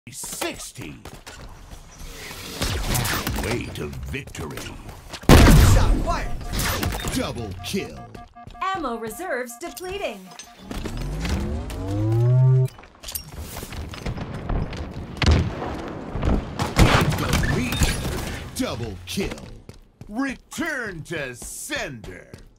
60. Way to victory. Shot fired. Double kill. Ammo reserves depleting. The lead. Double kill. Return to sender.